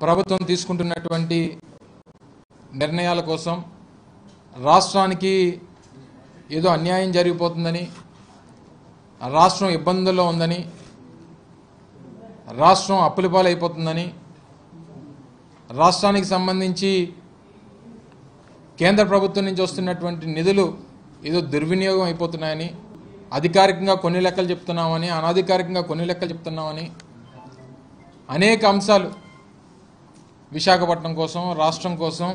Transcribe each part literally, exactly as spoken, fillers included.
ప్రభుత్వం తీసుకుంటున్నటువంటి నిర్ణయాల కోసం రాష్ట్రానికి ఏదో అన్యాయం జరిగిపోతుందని, రాష్ట్రం ఇబ్బందుల్లో ఉందని, రాష్ట్రం అప్పుల పాలైపోతుందని, రాష్ట్రానికి సంబంధించి కేంద్ర ప్రభుత్వం నుంచి వస్తున్నటువంటి నిధులు ఏదో దుర్వినియోగం అయిపోతున్నాయని అధికారికంగా కొన్ని లెక్కలు చెప్తున్నామని, అనధికారికంగా కొన్ని లెక్కలు చెప్తున్నామని అనేక అంశాలు విశాఖపట్నం కోసం, రాష్ట్రం కోసం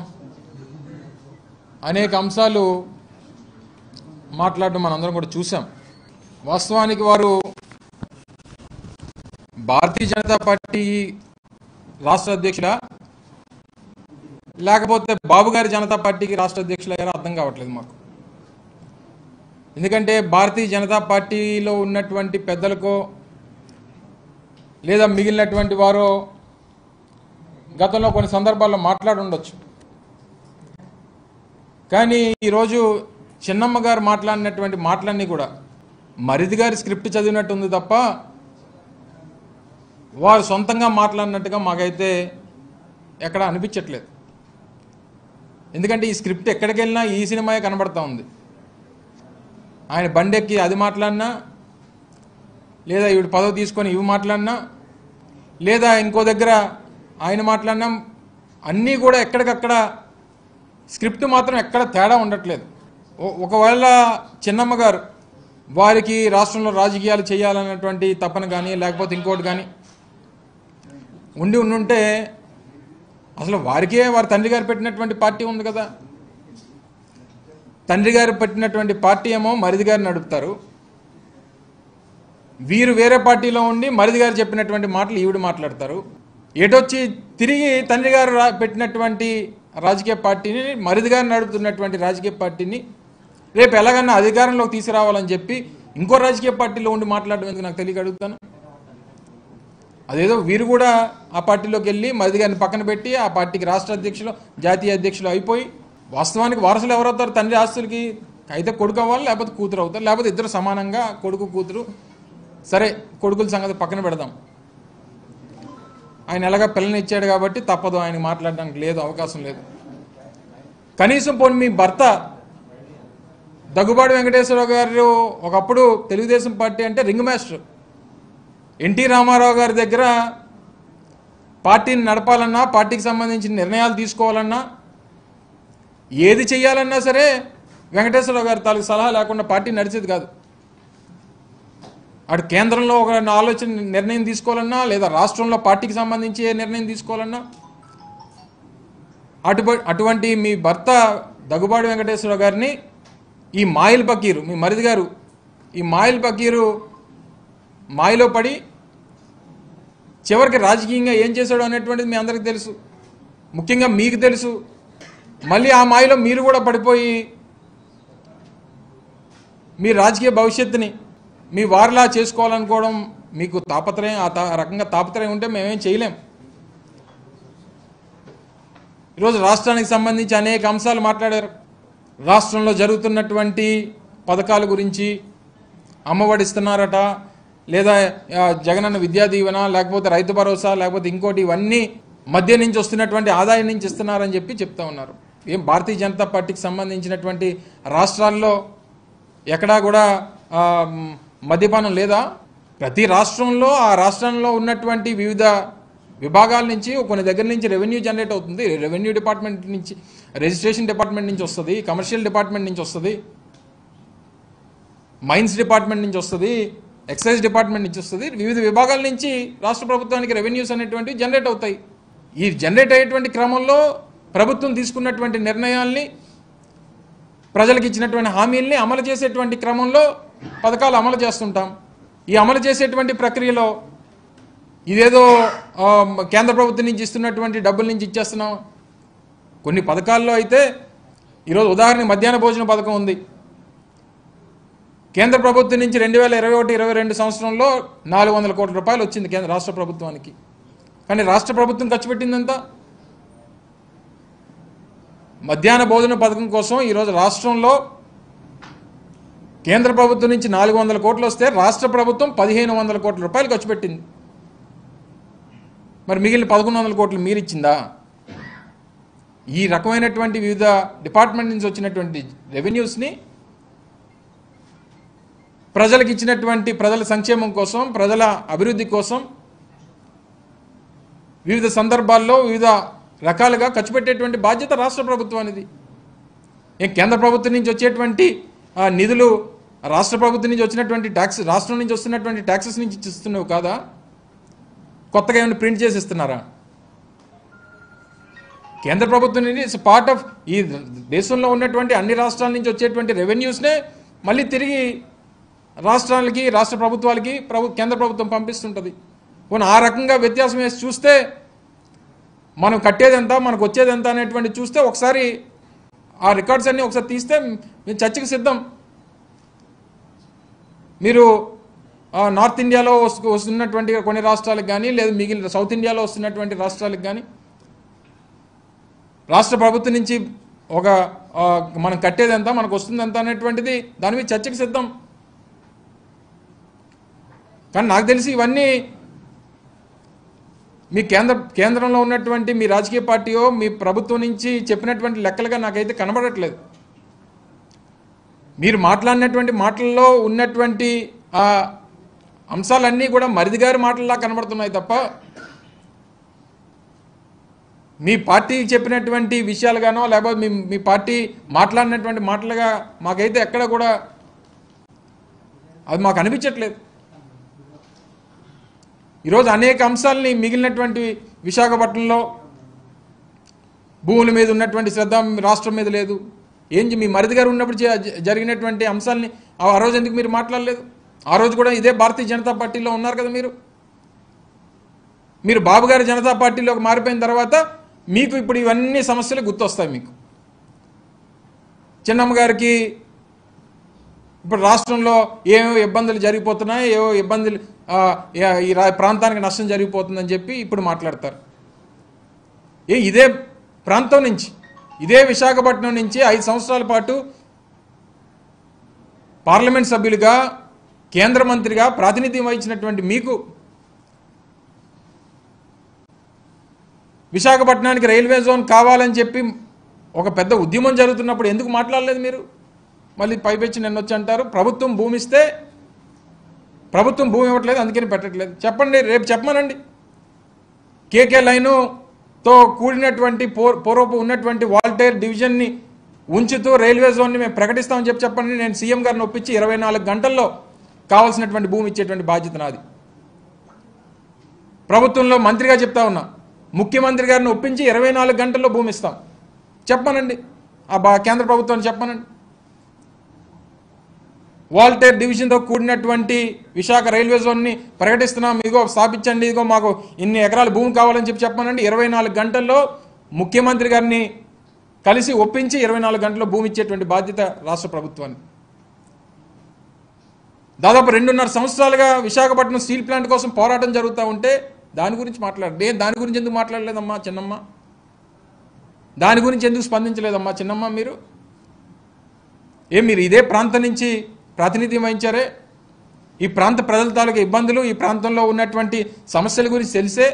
అనేక అంశాలు మాట్లాడడం మనందరం కూడా చూసాం. వాస్తవానికి వారు భారతీయ జనతా పార్టీ రాష్ట్ర అధ్యక్షుడా లేకపోతే బాబు గారి జనతా పార్టీకి రాష్ట్ర అధ్యక్షులు అయ్యారో అర్థం కావట్లేదు మాకు. ఎందుకంటే భారతీయ జనతా పార్టీలో ఉన్నటువంటి పెద్దలకో లేదా మిగిలినటువంటి వారో గతంలో కొన్ని సందర్భాల్లో మాట్లాడి ఉండొచ్చు. కానీ ఈరోజు చిన్నమ్మ గారు మాట్లాడినటువంటి మాటలన్నీ కూడా మరిది గారి స్క్రిప్ట్ చదివినట్టు ఉంది తప్ప వారు సొంతంగా మాట్లాడినట్టుగా మాకైతే ఎక్కడ అనిపించట్లేదు. ఎందుకంటే ఈ స్క్రిప్ట్ ఎక్కడికి వెళ్ళినా ఈ సినిమాయే కనబడతా ఉంది. ఆయన బండెక్కి అది మాట్లాడినా, లేదా ఈవిడ పదవి తీసుకొని ఇవి మాట్లాడినా, లేదా ఇంకో దగ్గర ఆయన మాట్లాడినా, అన్నీ కూడా ఎక్కడికక్కడ స్క్రిప్ట్ మాత్రం ఎక్కడ తేడా ఉండట్లేదు. ఒకవేళ చిన్నమ్మ గారు వారికి రాష్ట్రంలో రాజకీయాలు చేయాలన్నటువంటి తపన కానీ లేకపోతే ఇంకోటి కానీ ఉండి ఉండుంటే అసలు వారికే వారి తండ్రి గారు పెట్టినటువంటి పార్టీ ఉంది కదా. తండ్రి గారు పెట్టినటువంటి పార్టీ ఏమో మరిది గారు నడుపుతారు, వీరు వేరే పార్టీలో ఉండి మరిది గారు చెప్పినటువంటి మాటలు ఈవిడ మాట్లాడతారు. ఎటొచ్చి తిరిగి తండ్రి గారు పెట్టినటువంటి రాజకీయ పార్టీని, మరిది గారు నడుపుతున్నటువంటి రాజకీయ పార్టీని రేపు ఎలాగన్నా అధికారంలోకి తీసుకురావాలని చెప్పి ఇంకో రాజకీయ పార్టీలో ఉండి మాట్లాడడం ఎందుకు నాకు తెలియక అడుగుతాను. అదేదో వీరు కూడా ఆ పార్టీలోకి వెళ్ళి మరిది గారిని పక్కన పెట్టి ఆ పార్టీకి రాష్ట్ర అధ్యక్షులు, జాతీయ అధ్యక్షులు అయిపోయి వాస్తవానికి వారసులు ఎవరవుతారు తండ్రి ఆస్తులకి? అయితే కొడుకు అవ్వాలి, లేకపోతే కూతురు అవుతారు, లేకపోతే ఇద్దరు సమానంగా కొడుకు కూతురు. సరే, కొడుకుల సంగతి పక్కన పెడదాం. ఆయన ఎలాగా పిల్లని ఇచ్చాడు కాబట్టి తప్పదు, ఆయన మాట్లాడడానికి లేదు, అవకాశం లేదు. కనీసం పోనీ మీ భర్త దగ్గుబాటి వెంకటేశ్వరరావు గారు ఒకప్పుడు తెలుగుదేశం పార్టీ అంటే రింగ్ మాస్టర్, ఎన్టీ రామారావు గారి దగ్గర పార్టీని నడపాలన్నా, పార్టీకి సంబంధించిన నిర్ణయాలు తీసుకోవాలన్నా, ఏది చేయాలన్నా సరే వెంకటేశ్వరరావు గారి తాలూకు సలహా లేకుండా పార్టీ నడిచేది కాదు. అటు కేంద్రంలో ఒక ఆలోచన నిర్ణయం తీసుకోవాలన్నా, లేదా రాష్ట్రంలో పార్టీకి సంబంధించి ఏ నిర్ణయం తీసుకోవాలన్నా, అటు అటువంటి మీ భర్త దగ్గుబాటి వెంకటేశ్వరరావు గారిని ఈ మాయిల్ పకీరు, మీ మరిది గారు ఈ మాయిల్ పకీరు మాయలో పడి చివరికి రాజకీయంగా ఏం చేశాడు అనేటువంటిది మీ అందరికీ తెలుసు, ముఖ్యంగా మీకు తెలుసు. మళ్ళీ ఆ మాయలో మీరు కూడా పడిపోయి మీ రాజకీయ భవిష్యత్తుని మీ వారిలా చేసుకోవాలనుకోవడం మీకు తాపత్రయం. ఆ తా రకంగా తాపత్రయం ఉంటే మేమేం చేయలేం. ఈరోజు రాష్ట్రానికి సంబంధించి అనేక అంశాలు మాట్లాడారు. రాష్ట్రంలో జరుగుతున్నటువంటి పథకాల గురించి, అమ్మఒడి ఇస్తున్నారట, లేదా జగనన్న విద్యా దీవెన, లేకపోతే రైతు భరోసా, లేకపోతే ఇంకోటి, ఇవన్నీ మధ్య నుంచి వస్తున్నటువంటి ఆదాయం నుంచి ఇస్తున్నారని చెప్పి చెప్తా ఉన్నారు. ఏం భారతీయ జనతా పార్టీకి సంబంధించినటువంటి రాష్ట్రాల్లో ఎక్కడా కూడా మద్యపానం లేదా? ప్రతి రాష్ట్రంలో ఆ రాష్ట్రంలో ఉన్నటువంటి వివిధ విభాగాల నుంచి కొన్ని దగ్గర నుంచి రెవెన్యూ జనరేట్ అవుతుంది. రెవెన్యూ డిపార్ట్మెంట్ నుంచి, రిజిస్ట్రేషన్ డిపార్ట్మెంట్ నుంచి వస్తుంది, కమర్షియల్ డిపార్ట్మెంట్ నుంచి వస్తుంది, మైన్స్ డిపార్ట్మెంట్ నుంచి వస్తుంది, ఎక్సైజ్ డిపార్ట్మెంట్ నుంచి వస్తుంది. వివిధ విభాగాల నుంచి రాష్ట్ర ప్రభుత్వానికి రెవెన్యూస్ అనేటువంటివి జనరేట్ అవుతాయి. ఈ జనరేట్ అయ్యేటువంటి క్రమంలో ప్రభుత్వం తీసుకున్నటువంటి నిర్ణయాల్ని, ప్రజలకు ఇచ్చినటువంటి హామీల్ని అమలు చేసేటువంటి క్రమంలో పథకాలు అమలు చేస్తుంటాం. ఈ అమలు చేసేటువంటి ప్రక్రియలో ఇదేదో కేంద్ర ప్రభుత్వం నుంచి ఇస్తున్నటువంటి డబ్బుల నుంచి ఇచ్చేస్తున్నాం. కొన్ని పథకాల్లో అయితే ఈరోజు ఉదాహరణకి మధ్యాహ్న భోజన పథకం ఉంది. కేంద్ర ప్రభుత్వం నుంచి రెండు వేల ఇరవై ఒకటి ఇరవై రెండు సంవత్సరంలో నాలుగు వందల కోట్ల రూపాయలు వచ్చింది కేంద్ర రాష్ట్ర ప్రభుత్వానికి. కానీ రాష్ట్ర ప్రభుత్వం ఖర్చు పెట్టిందంతా మధ్యాహ్న భోజన పథకం కోసం. ఈరోజు రాష్ట్రంలో కేంద్ర ప్రభుత్వం నుంచి నాలుగు వందల కోట్లు వస్తే రాష్ట్ర ప్రభుత్వం పదిహేను వందల కోట్ల రూపాయలు ఖర్చు పెట్టింది. మరి మిగిలిన పదకొండు వందల కోట్లు మీరు ఇచ్చిందా? ఈ రకమైనటువంటి వివిధ డిపార్ట్మెంట్ నుంచి వచ్చినటువంటి రెవెన్యూస్ని ప్రజలకు ఇచ్చినటువంటి ప్రజల సంక్షేమం కోసం, ప్రజల అభివృద్ధి కోసం వివిధ సందర్భాల్లో వివిధ రకాలుగా ఖర్చు పెట్టేటువంటి బాధ్యత రాష్ట్ర ప్రభుత్వానిది. ఏం కేంద్ర ప్రభుత్వం నుంచి వచ్చేటువంటి నిధులు రాష్ట్ర ప్రభుత్వం నుంచి వచ్చినటువంటి ట్యాక్స్, రాష్ట్రం నుంచి వస్తున్నటువంటి ట్యాక్సెస్ నుంచి ఇస్తున్నవి కాదా? కొత్తగా ఏమైనా ప్రింట్ చేసి ఇస్తున్నారా? కేంద్ర ప్రభుత్వం నుంచి ఇట్స్ పార్ట్ ఆఫ్ ఈ దేశంలో ఉన్నటువంటి అన్ని రాష్ట్రాల నుంచి వచ్చేటువంటి రెవెన్యూస్నే మళ్ళీ తిరిగి రాష్ట్రాలకి, రాష్ట్ర ప్రభుత్వాలకి ప్రభు కేంద్ర ప్రభుత్వం పంపిస్తుంటుంది. పోనీ ఆ రకంగా వ్యత్యాసం వేసి చూస్తే మనం కట్టేది ఎంత, మనకు వచ్చేది ఎంత అనేటువంటి చూస్తే ఒకసారి ఆ రికార్డ్స్ అన్నీ ఒకసారి తీస్తే మేము చర్చకు సిద్ధం. మీరు నార్త్ ఇండియాలో వస్తున్నటువంటి కొన్ని రాష్ట్రాలకు కానీ, లేదా మిగిలిన సౌత్ ఇండియాలో వస్తున్నటువంటి రాష్ట్రాలకు కానీ రాష్ట్ర ప్రభుత్వం నుంచి ఒక మనం కట్టేది ఎంత, మనకు వస్తుంది ఎంత అనేటువంటిది దాని మీద చర్చకు సిద్ధం. కానీ నాకు తెలిసి ఇవన్నీ మీ కేంద్ర కేంద్రంలో ఉన్నటువంటి మీ రాజకీయ పార్టీయో మీ ప్రభుత్వం నుంచి చెప్పినటువంటి లెక్కలుగా నాకైతే కనబడట్లేదు. మీరు మాట్లాడినటువంటి మాటల్లో ఉన్నటువంటి ఆ అంశాలన్నీ కూడా మరిది గారి మాటల్లా కనబడుతున్నాయి తప్ప మీ పార్టీ చెప్పినటువంటి విషయాలుగానో లేకపోతే మీ మీ పార్టీ మాట్లాడినటువంటి మాటలుగా మాకైతే ఎక్కడ కూడా అది మాకు అనిపించట్లేదు. ఈరోజు అనేక అంశాలని మిగిలినటువంటి విశాఖపట్నంలో భూముల మీద ఉన్నటువంటి శ్రద్ధ రాష్ట్రం మీద లేదు. ఏం మీ మరిది గారు ఉన్నప్పుడు జరిగినటువంటి అంశాలని ఆ రోజు ఎందుకు మీరు మాట్లాడలేదు? ఆ రోజు కూడా ఇదే భారతీయ జనతా పార్టీలో ఉన్నారు కదా మీరు. మీరు బాబు గారి జనతా పార్టీలోకి మారిపోయిన తర్వాత మీకు ఇప్పుడు ఇవన్నీ సమస్యలు గుర్తొస్తాయి. మీకు చిన్నమ్మ గారికి ఇప్పుడు రాష్ట్రంలో ఏవో ఇబ్బందులు జరిగిపోతున్నాయి, ఏవో ఇబ్బందులు ఈ ప్రాంతానికి నష్టం జరిగిపోతుందని చెప్పి ఇప్పుడు మాట్లాడతారు. ఏ ఇదే ప్రాంతం నుంచి, ఇదే విశాఖపట్నం నుంచి ఐదు సంవత్సరాల పాటు పార్లమెంట్ సభ్యులుగా, కేంద్ర మంత్రిగా ప్రాతినిధ్యం వహించినటువంటి మీకు విశాఖపట్నానికి రైల్వే జోన్ కావాలని చెప్పి ఒక పెద్ద ఉద్యమం జరుగుతున్నప్పుడు ఎందుకు మాట్లాడలేదు మీరు? మళ్ళీ పైపెచ్చి నిన్న వచ్చి అంటారు ప్రభుత్వం భూమి ఇస్తే ప్రభుత్వం భూమి ఇవ్వట్లేదు అందుకని పెట్టట్లేదు. చెప్పండి, రేపు చెప్పమనండి. కేకే లైనుతో కూడినటువంటి పూర్వపు ఉన్నటువంటి వాల్టేర్ డివిజన్ని ఉంచుతూ రైల్వే జోన్ని మేము ప్రకటిస్తామని చెప్పి చెప్పండి. నేను సీఎం గారిని ఒప్పించి ఇరవై నాలుగు గంటల్లో కావాల్సినటువంటి భూమి ఇచ్చేటువంటి బాధ్యత నాది. ప్రభుత్వంలో మంత్రిగా చెప్తా ఉన్నా, ముఖ్యమంత్రి గారిని ఒప్పించి ఇరవై నాలుగు గంటల్లో భూమి ఇస్తాం చెప్పనండి. ఆ బా కేంద్ర ప్రభుత్వాన్ని చెప్పనండి. వాల్టేర్ డివిజన్తో కూడినటువంటి విశాఖ రైల్వే జోన్ని ప్రకటిస్తున్నాం, ఇదిగో స్థాపించండి, ఇదిగో మాకు ఇన్ని ఎకరాల భూమి కావాలని చెప్పి చెప్పనండి. ఇరవై నాలుగు గంటల్లో ముఖ్యమంత్రి గారిని కలిసి ఒప్పించి ఇరవై నాలుగు గంటల్లో భూమి ఇచ్చేటువంటి బాధ్యత రాష్ట్ర ప్రభుత్వాన్ని. దాదాపు రెండున్నర సంవత్సరాలుగా విశాఖపట్నం స్టీల్ ప్లాంట్ కోసం పోరాటం జరుగుతూ ఉంటే దాని గురించి మాట్లాడే దాని గురించి ఎందుకు మాట్లాడలేదమ్మా చిన్నమ్మ? దాని గురించి ఎందుకు స్పందించలేదమ్మా చిన్నమ్మ? మీరు ఏం మీరు ఇదే ప్రాంతం నుంచి ప్రాతినిధ్యం వహించారే? ఈ ప్రాంత ప్రజల తాలూకు ఇబ్బందులు, ఈ ప్రాంతంలో ఉన్నటువంటి సమస్యల గురించి తెలిసే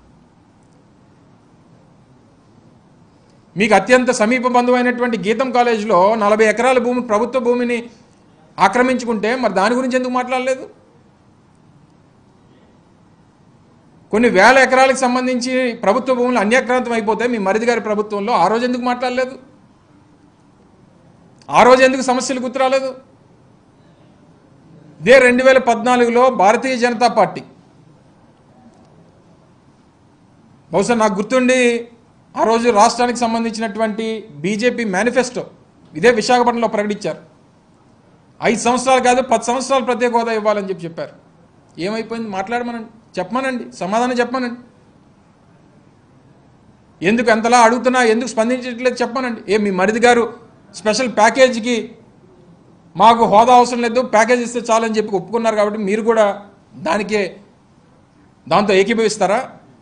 మీకు అత్యంత సమీప బంధువైనటువంటి గీతం కాలేజీలో నలభై ఎకరాల భూమి ప్రభుత్వ భూమిని ఆక్రమించుకుంటే మరి దాని గురించి ఎందుకు మాట్లాడలేదు? కొన్ని వేల ఎకరాలకు సంబంధించి ప్రభుత్వ భూములు అన్యాక్రాంతం అయిపోతే మీ మరిది గారి ప్రభుత్వంలో ఆ రోజు ఎందుకు మాట్లాడలేదు? ఆ రోజు ఎందుకు సమస్యలు గుర్తురాలేదు? ఇదే రెండు వేల పద్నాలుగులో భారతీయ జనతా పార్టీ బహుశా నాకు గుర్తుండి ఆ రోజు రాష్ట్రానికి సంబంధించినటువంటి బీజేపీ మేనిఫెస్టో ఇదే విశాఖపట్నంలో ప్రకటించారు. ఐదు సంవత్సరాలు కాదు పది సంవత్సరాలు ప్రత్యేక హోదా ఇవ్వాలని చెప్పి చెప్పారు. ఏమైపోయింది? మాట్లాడమనండి, చెప్పమనండి, సమాధానం చెప్పమనండి. ఎందుకు ఎంతలా అడుగుతున్నా ఎందుకు స్పందించట్లేదు చెప్పమనండి. ఏ మీ మరిది గారు స్పెషల్ ప్యాకేజీకి మాకు హోదా అవసరం లేదు, ప్యాకేజ్ ఇస్తే చాలని చెప్పి ఒప్పుకున్నారు కాబట్టి మీరు కూడా దానికే దాంతో ఏకీభవిస్తారా?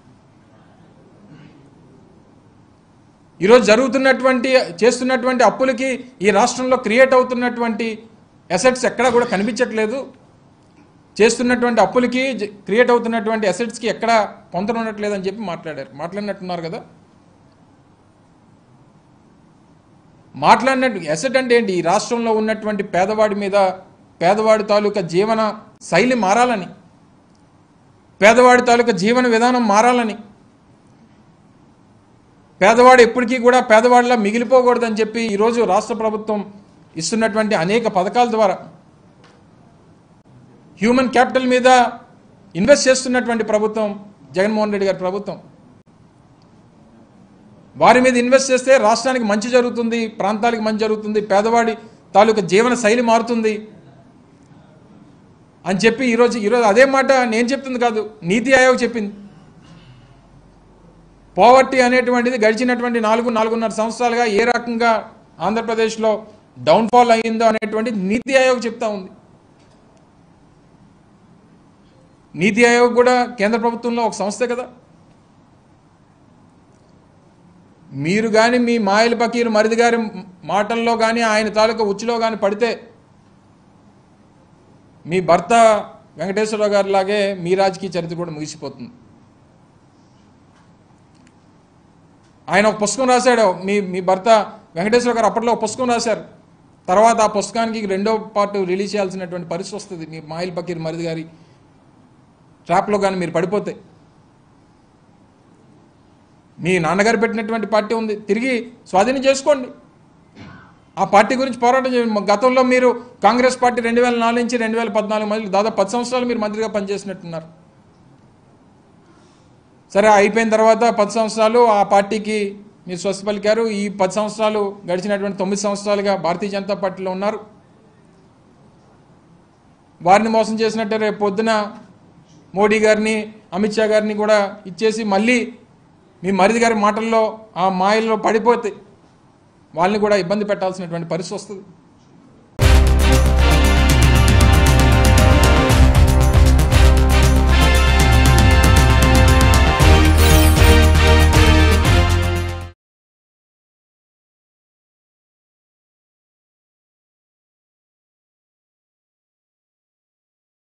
ఈరోజు జరుగుతున్నటువంటి చేస్తున్నటువంటి అప్పులకి ఈ రాష్ట్రంలో క్రియేట్ అవుతున్నటువంటి అసెట్స్ ఎక్కడా కూడా కనిపించట్లేదు. చేస్తున్నటువంటి అప్పులకి క్రియేట్ అవుతున్నటువంటి అసెట్స్కి ఎక్కడ పొంతన ఉండట్లేదని చెప్పి మాట్లాడారు. మాట్లాడినట్టున్నారు కదా. మాట్లాడినట్టు అసెట్ అంటే ఏంటి? ఈ రాష్ట్రంలో ఉన్నటువంటి పేదవాడి మీద, పేదవాడి తాలూకా జీవన శైలి మారాలని, పేదవాడి తాలూకా జీవన విధానం మారాలని, పేదవాడు ఎప్పటికీ కూడా పేదవాడిలా మిగిలిపోకూడదని చెప్పి ఈరోజు రాష్ట్ర ప్రభుత్వం ఇస్తున్నటువంటి అనేక పథకాల ద్వారా హ్యూమన్ క్యాపిటల్ మీద ఇన్వెస్ట్ చేస్తున్నటువంటి ప్రభుత్వం జగన్మోహన్ రెడ్డి గారి ప్రభుత్వం. వారి మీద ఇన్వెస్ట్ చేస్తే రాష్ట్రానికి మంచి జరుగుతుంది, ప్రాంతాలకు మంచి జరుగుతుంది, పేదవాడి తాలూకా జీవన శైలి మారుతుంది అని చెప్పి ఈరోజు ఈరోజు అదే మాట నేను చెప్తుంది కాదు, నీతి ఆయోగ్ చెప్పింది. పోవర్టీ అనేటువంటిది గడిచినటువంటి నాలుగు నాలుగున్నర సంవత్సరాలుగా ఏ రకంగా ఆంధ్రప్రదేశ్లో డౌన్ఫాల్ అయ్యిందో అనేటువంటిది నీతి ఆయోగ్ చెప్తా ఉంది. నీతి ఆయోగ్ కూడా కేంద్ర ప్రభుత్వంలో ఒక సంస్థే కదా. మీరు కానీ మీ మాయల పకీర్ మరిది గారి మాటల్లో కానీ ఆయన తాలూకా ఉచ్చులో కానీ పడితే మీ భర్త వెంకటేశ్వరరావు గారి లాగే మీ రాజకీయ చరిత్ర కూడా ముగిసిపోతుంది. ఆయన ఒక పుస్తకం రాశాడు, మీ మీ భర్త వెంకటేశ్వర గారు అప్పట్లో ఒక పుస్తకం రాశారు. తర్వాత ఆ పుస్తకానికి రెండో పార్ట్ రిలీజ్ చేయాల్సినటువంటి పరిస్థితి వస్తుంది. మీ మాయిల్ పకీర్ మరిది గారి ట్రాప్లో కానీ మీరు పడిపోతే. మీ నాన్నగారు పెట్టినటువంటి పార్టీ ఉంది, తిరిగి స్వాధీనం చేసుకోండి. ఆ పార్టీ గురించి పోరాటం చేయండి. గతంలో మీరు కాంగ్రెస్ పార్టీ రెండు వేల నాలుగు నుంచి రెండు వేల పద్నాలుగు మధ్య దాదాపు పది సంవత్సరాలు మీరు మంత్రిగా పనిచేసినట్టున్నారు. సరే, అయిపోయిన తర్వాత పది సంవత్సరాలు ఆ పార్టీకి మీరు స్వస్థ పలికారు. ఈ పది సంవత్సరాలు గడిచినటువంటి తొమ్మిది సంవత్సరాలుగా భారతీయ జనతా పార్టీలో ఉన్నారు. వారిని మోసం చేసినట్టే రేపు పొద్దున మోడీ గారిని, అమిత్ షా గారిని కూడా ఇచ్చేసి మళ్ళీ మీ మరిది గారి మాటల్లో ఆ మాయల్లో పడిపోతే వాళ్ళని కూడా ఇబ్బంది పెట్టాల్సినటువంటి పరిస్థితి వస్తుంది.